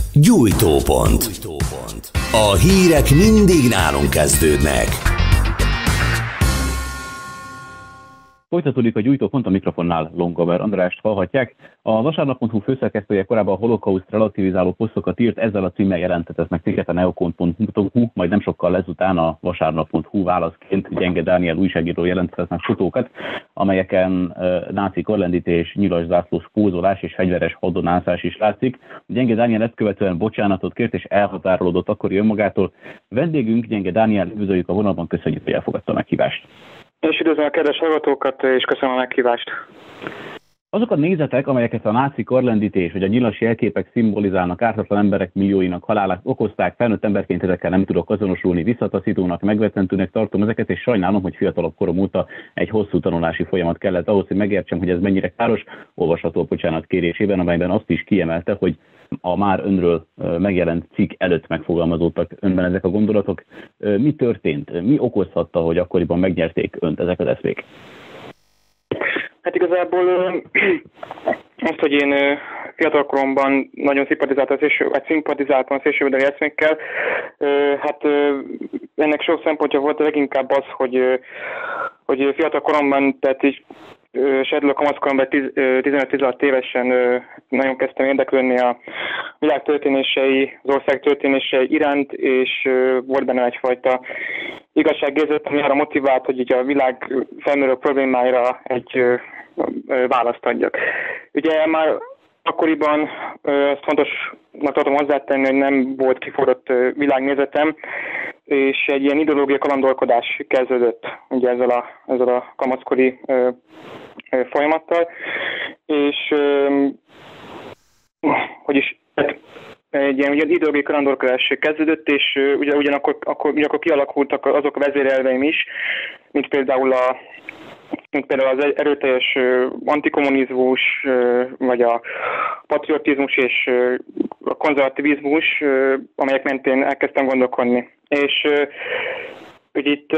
Gyújtópont. A hírek mindig nálunk kezdődnek. Folytatódik a Gyújtópont, a mikrofonnál Longover Andrást hallhatják. A Vasárnap.hu főszerkesztője korábban a holokauszt relativizáló posztokat írt, ezzel a címmel jelentetett meg cikket a neokont.hu, majd nem sokkal ezután a Vasárnap.hu válaszként Gyenge Dániel újságíró jelentett meg fotókat, amelyeken náci korlendítés, nyilas zászlós pózolás és fegyveres hadonászás is látszik. Gyenge Dániel ezt követően bocsánatot kért és elhatárolódott akkori önmagától. Vendégünk Gyenge Dániel, üdvözöljük a vonalban, köszönjük, hogy elfogadta a meghívást. És üdvözlöm a kedves hallgatókat, és köszönöm a meghívást. Azok a nézetek, amelyeket a náci korlendítés vagy a nyilas jelképek szimbolizálnak, ártatlan emberek millióinak halálát okozták, felnőtt emberként ezekkel nem tudok azonosulni, visszataszítónak, megrettentőnek tartom ezeket, és sajnálom, hogy fiatalabb korom óta egy hosszú tanulási folyamat kellett ahhoz, hogy megértsem, hogy ez mennyire káros. Olvasható a bocsánat kérésében, amelyben azt is kiemelte, hogy a már önről megjelent cikk előtt megfogalmazódtak önben ezek a gondolatok. Mi történt? Mi okozhatta, hogy akkoriban megnyerték önt ezek az eszmék? Hát igazából azt, hogy én fiatalkoromban nagyon szimpatizáltam a szélsőjobboldali eszmékkel, hát ennek sok szempontja volt, leginkább az, hogy fiatalkoromban, tehát így serdülő kamaszkoromban 15-16 évesen nagyon kezdtem érdeklődni a világ történései, az ország történései iránt, és volt benne egyfajta igazságérzet, ami arra motivált, hogy így a világ felmerülő problémáira egy választ adjak. Ugye már akkoriban ezt fontosnak tartom hozzátenni, hogy nem volt kiforrott világnézetem, és egy ilyen ideológiai kalandorkodás kezdődött ugye ezzel a kamaszkori folyamattal, és egy ilyen ideológiai kalandorkodás kezdődött, és ugyanakkor kialakultak azok a vezérelveim is, mint például az erőteljes antikommunizmus, vagy a patriotizmus és a konzervativizmus, amelyek mentén elkezdtem gondolkodni. És ugye itt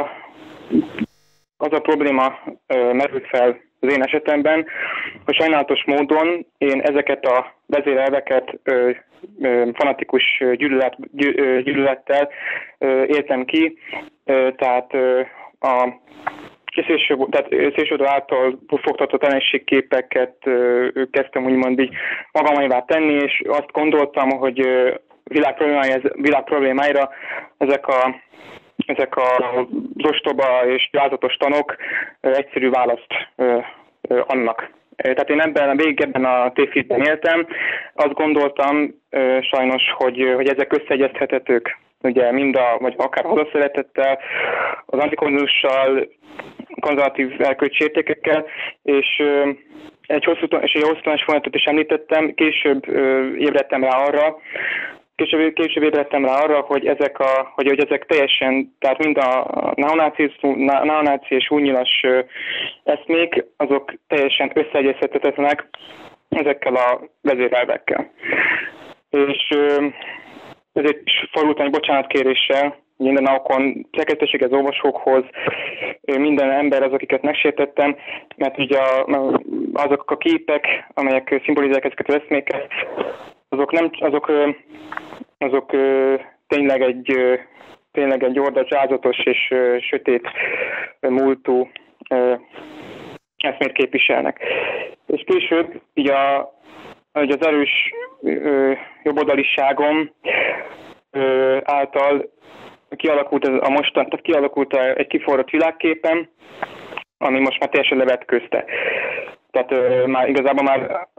az a probléma merült fel az én esetemben, hogy sajnálatos módon én ezeket a vezérelveket fanatikus gyűlölettel éltem ki, tehát a szélsőjobb által fogtatott ellenségképeket kezdtem úgymond így magamévá tenni, és azt gondoltam, hogy világ problémáira ezek a ostoba és gyalázatos tanok egyszerű választ annak. Tehát én ebben a tévhitben éltem, azt gondoltam sajnos, hogy ezek összeegyeztethetők, ugye vagy akár hazaszeretettel, az antikommunizmussal, konzervatív erkölcsi értékekkel, és egy hosszú tanulási folyamatot is említettem, később ébredtem rá arra, hogy ezek teljesen, tehát mind a neonáci és újnyilas eszmék, azok teljesen összeegyeztethetetlenek ezekkel a vezérelvekkel. És ezért is fordultam egy bocsánatkéréssel minden alkon szerkesztőséghez, olvasókhoz, minden ember az, akiket megsértettem, mert ugye azok a képek, amelyek szimbolizálják ezeket az eszméket, azok tényleg egy ordas, zsázatos és sötét múltú eszmét képviselnek. És később így az erős jobboldaliságom által kialakult egy kiforrott világképem, ami most már teljesen levetközte. Tehát igazából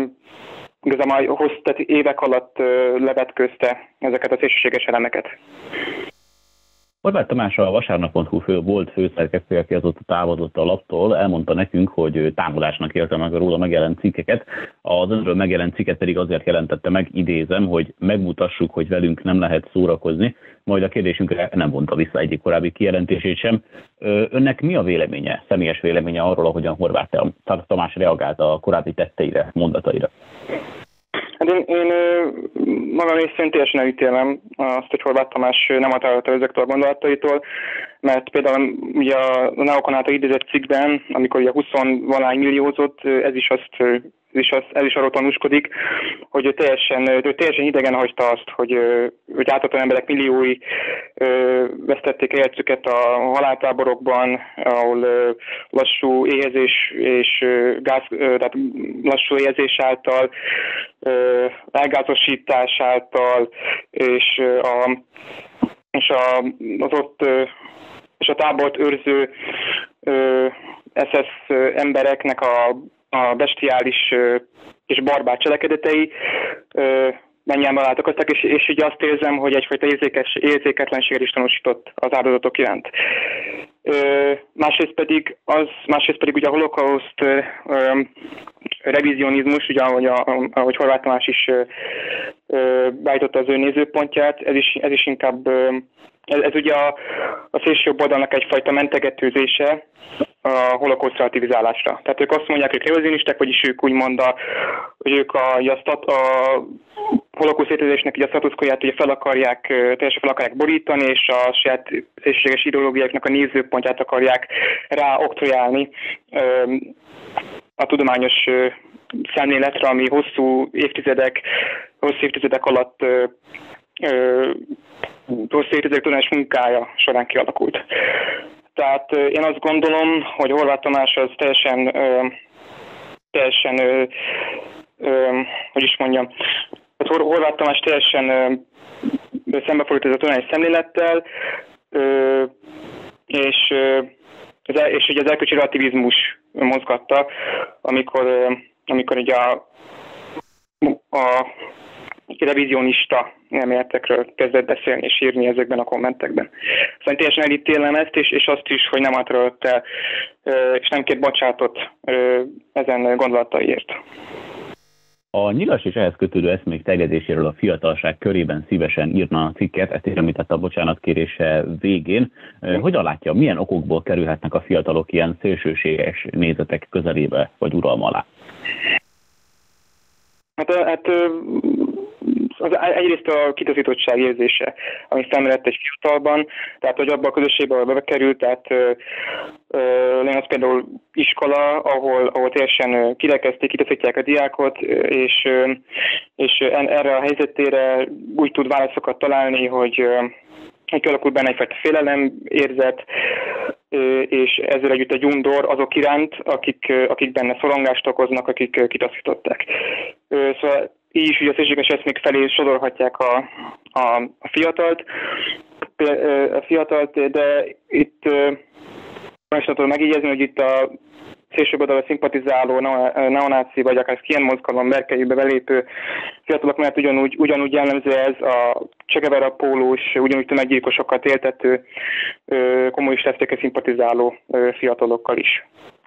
tehát évek alatt levetközte ezeket a szélsőséges elemeket. Horváth Tamás, a Vasárnap.hu volt főszerkesztője, aki azóta távozott a laptól, elmondta nekünk, hogy támadásnak élte meg a róla megjelent cikkeket. Az önről megjelent cikket pedig azért jelentette meg, idézem, hogy megmutassuk, hogy velünk nem lehet szórakozni, majd a kérdésünkre nem vonta vissza egyik korábbi kijelentését sem. Önnek mi a véleménye, személyes véleménye arról, ahogyan Horváth Tamás reagált a korábbi tetteire, mondataira? Hát én magam részén teljesen elítélem azt, hogy Horváth Tamás nem határolta ezektől a gondolataitól, mert például ugye a Neokon által idézett cikkben, amikor ugye 20-valány milliózott, ez is azt ez is arról tanúskodik, hogy ő teljesen idegen hagyta azt, hogy ártatlan emberek milliói vesztették életüket a haláltáborokban, ahol lassú éhezés és tehát lassú éhezés által, elgázosítás által, és a tábort őrző SS embereknek a bestiális és barbár cselekedetei mennyien találkoztak, és így azt érzem, hogy egyfajta érzéketlenséget is tanúsított az áldozatok iránt. Másrészt pedig ugye a holokauszt revizionizmus, ugye ahogy Horváth Tamás is beállította az ő nézőpontját, ez is inkább ez ugye a szélsőjobb oldalnak egyfajta mentegetőzése a holokauszt relativizálásra. Tehát ők azt mondják, hogy revizionisták, vagyis ők úgymond, hogy ők a holokauszt létezésnek a statuszkóját ugye teljesen fel akarják borítani, és a saját szélsőséges ideológiáknak a nézőpontját akarják ráoktrojálni a tudományos szemléletre, ami hosszú évtizedek alatt tudományos munkája során kialakult. Tehát én azt gondolom, hogy Horváth Tamás az teljesen hogy is mondjam, Horváth Tamás teljesen szembefordult ez a tudományos szemlélettel, és ugye az erkölcsi relativizmus mozgatta, amikor ugye a revizionista elméletekről kezdett beszélni és írni ezekben a kommentekben. Szóval teljesen elítélem ezt, és azt is, hogy nem átadott el, és nem kért bocsátot ezen gondolataiért. A nyilas és ehhez kötődő eszmék terjedéséről a fiatalság körében szívesen írna a cikket, ezt is említette a bocsánatkérése végén. Hogyan látja, milyen okokból kerülhetnek a fiatalok ilyen szélsőséges nézetek közelébe vagy uralma alá? Egyrészt a kitaszítottság érzése, ami felmerült egy fiatalban, tehát hogy abban a közösségben, ahol bekerült, tehát legyen az például iskola, ahol teljesen kirekesztik, kitaszítják a diákot, és erre a helyzetére úgy tud válaszokat találni, hogy kialakult benne egyfajta félelem érzet, és ezzel együtt egy undor azok iránt, akik benne szorongást okoznak, akik kitaszították. Szóval így is ugye a szélsőséges eszmék felé sodorhatják a fiatalt, de itt most tudom megjegyezni, hogy itt a szélsőbb oldalra szimpatizáló neonáci vagy akár ilyen mozgalom berkeibe belépő fiatalok mellett ugyanúgy jellemző ez a Che Guevara pólós, ugyanúgy tömeggyilkosokat éltető kommunista eszmékkel szimpatizáló fiatalokkal is.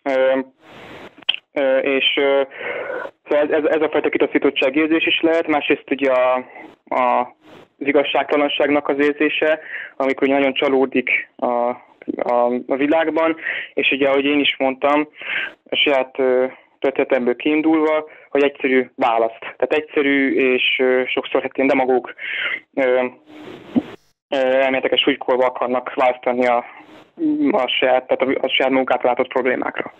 És ez a fajta kitaszítottság érzés is lehet, másrészt ugye az igazságtalanságnak az érzése, amikor nagyon csalódik a világban, és ugye, ahogy én is mondtam, a saját történetemből kiindulva, hogy egyszerű választ. Tehát egyszerű és sokszor ilyen demagóg elméleteket súlykolva akarnak választani a saját munkát látott problémákra.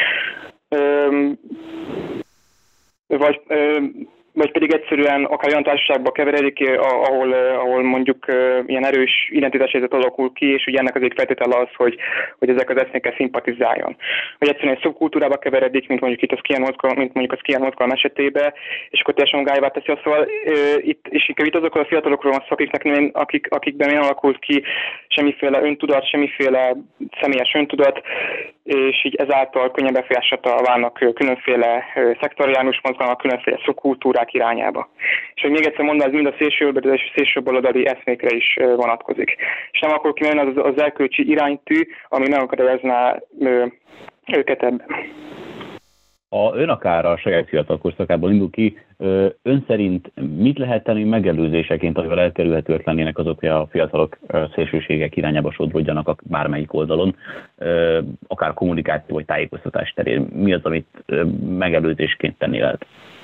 Vagy pedig egyszerűen akár olyan társaságba keveredik, ahol mondjuk ilyen erős identitáshelyzet alakul ki, és ugye ennek az egy feltétele az, hogy ezek az eszmékkel szimpatizáljon. Vagy egyszerűen egy szubkultúrába keveredik, mint mondjuk itt a szkíján mozgalom esetében, és akkor teljesen magáévá teszi azt. Szóval itt azokról a fiatalokról van szó, akikben nem alakult ki semmiféle öntudat, semmiféle személyes öntudat, és így ezáltal könnyen befolyással válnak különféle szektoriánus mozgalmak, különféle szubkultúrák irányába. És hogy még egyszer mondom, ez mind a szélsőbaloldali eszmékre is vonatkozik. És nem akkor kimenni az erkölcsi iránytű, ami megakadályozná őket ebben. Ön akár a saját fiatal korszakából indul ki, ön szerint mit lehet tenni megelőzéseként, amivel elkerülhetőek lennének azok, hogy a fiatalok szélsőségek irányába sodródjanak bármelyik oldalon, akár kommunikáció vagy tájékoztatás terén? Mi az, amit megelőzésként tenni lehet?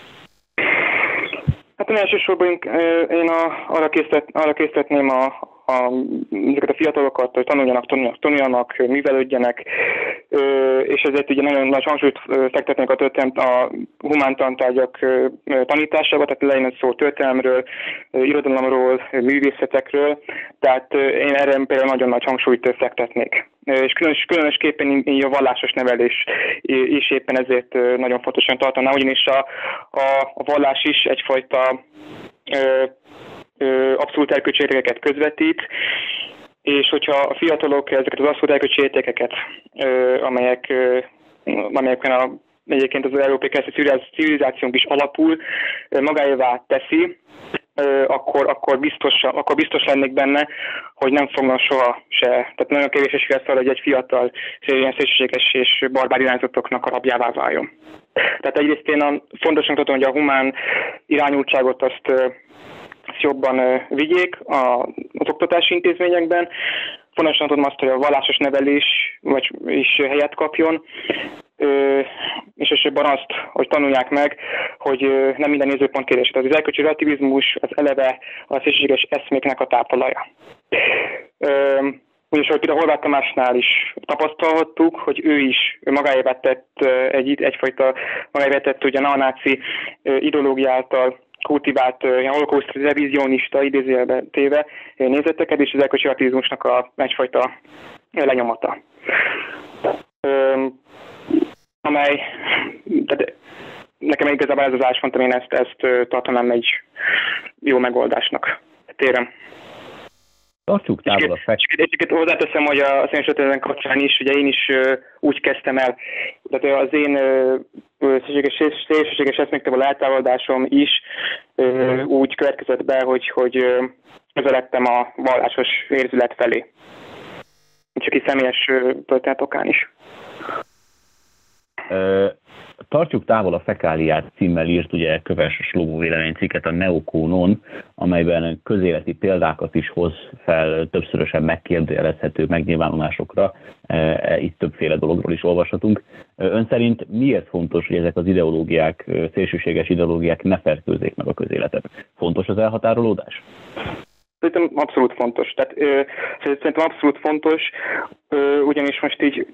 Hát elsősorban én arra késztetném ezeket a fiatalokat, hogy tanuljanak, művelődjenek, és ezért ugye nagyon nagy hangsúlyt fektetnek a humántantárgyak tanításába, tehát legyen szó történelemről, irodalomról, művészetekről, tehát én erre például nagyon nagy hangsúlyt fektetnék. És különösképpen a vallásos nevelés is éppen ezért nagyon fontosan tartaná, ugyanis a vallás is egyfajta abszolút erkölcsi értékeket közvetít, és hogyha a fiatalok ezeket az abszolút erkölcsi értékeket, amelyeken egyébként az európai keresztény civilizációnk is alapul, magáévá teszi, akkor biztos lennék benne, hogy nem fognak soha se. Tehát nagyon kevés esély lesz arra, hogy egy fiatal ilyen szélsőséges és barbár irányzatoknak a rabjává váljon. Tehát egyrészt én fontosnak tartom, hogy a humán irányultságot azt jobban vigyék az oktatási intézményekben. Fontosnak tudom azt, hogy a vallásos nevelés is helyet kapjon, és elsősorban azt, hogy tanulják meg, hogy nem minden nézőpont kérdés. Tehát az erkölcsi relativizmus az eleve a szélsőséges eszméknek a táptalaja. Ugyanis, ahogy például Horváth Tamásnál is tapasztalhattuk, hogy ő is magáévá tett egyfajta ugye neonáci ideológia által kultivált holokauszt revizionista idézőjelbe téve nézeteket, és az erkölcsi relativizmusnak egyfajta lenyomata. Amely, tehát nekem igazából ez az álláspontom, én ezt tartanám egy jó megoldásnak. Térem. Tartsuk távol a És hozzáteszem, hogy a szénsőtőzen kapcsán is, ugye én is úgy kezdtem el, tehát az én szélsőséges eszméktől eltávolodásom is úgy következett be, hogy közeledtem a vallásos érzület felé. Csak egy személyes történet okán is. Tartsuk távol a fekáliát címmel írt ugye Köves Slógó véleménycikket a Neokónon, amelyben közéleti példákat is hoz fel többszörösen megkérdőjelezhető megnyilvánulásokra. Itt többféle dologról is olvashatunk. Ön szerint miért fontos, hogy ezek az ideológiák, szélsőséges ideológiák ne fertőzzék meg a közéletet? Fontos az elhatárolódás? Szerintem abszolút fontos. Tehát szerintem abszolút fontos, ugyanis most így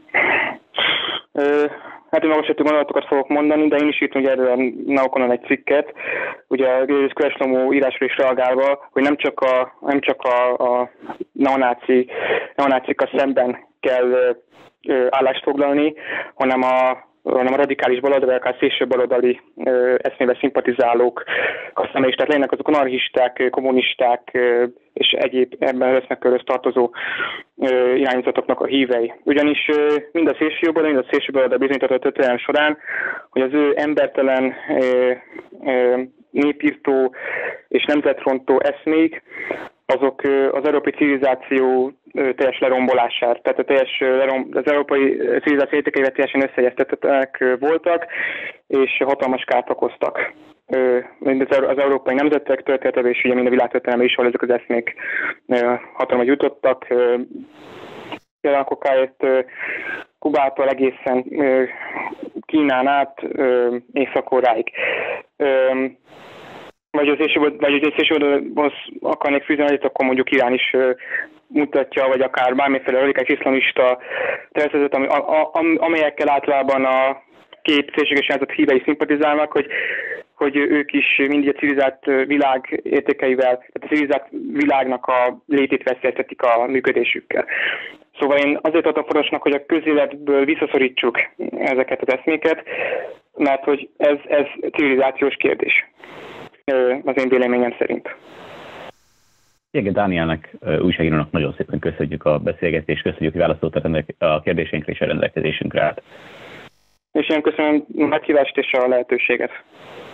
hát én olvasható gondolatokat fogok mondani, de én is írtam ugye erről a Neokonon egy cikket, ugye a Köves Slógó írásról is reagálva, hogy nem csak a neonácikkal szemben kell állást foglalni, hanem a radikális baloldali, akár szélső baloldali eszmével szimpatizálók, aztán is, tehát legyenek azok anarchisták, kommunisták és egyéb ebben az eszmekörhöz tartozó irányzatoknak a hívei. Ugyanis mind a szélső jobboldali, mind a szélső baloldali bizonyított a történelem során, hogy az ő embertelen, népírtó és nemzetrontó eszmék, azok az európai civilizáció teljes lerombolását, tehát az európai civilizáció értékeivel teljesen összeegyeztethetőek voltak, és hatalmas kárt okoztak. Az európai nemzetek történetében és ugye mind a világtörténelemben is, ahol ezek az eszmék hatalmas jutottak. Például Kubától egészen Kínán át Észak-Koreáig. Vagy az szélsőséghoz akarnék fűzni, akkor mondjuk Irán is mutatja, vagy akár bármiféle radikális iszlamista tervezetet, amelyekkel általában a két szélsőséges irányzat hívei szimpatizálnak, hogy ők is mindig a civilizált világ értékeivel, tehát a civilizált világnak a létét veszélyeztetik a működésükkel. Szóval én azért tartom fontosnak, hogy a közéletből visszaszorítsuk ezeket az eszméket, mert hogy ez civilizációs kérdés. Az én véleményem szerint. Jege Dánielnek, újságírónak nagyon szépen köszönjük a beszélgetést, köszönjük, hogy válaszoltak a kérdéseinkre és a rendelkezésünkre állt. És én köszönöm a meghívást és a lehetőséget.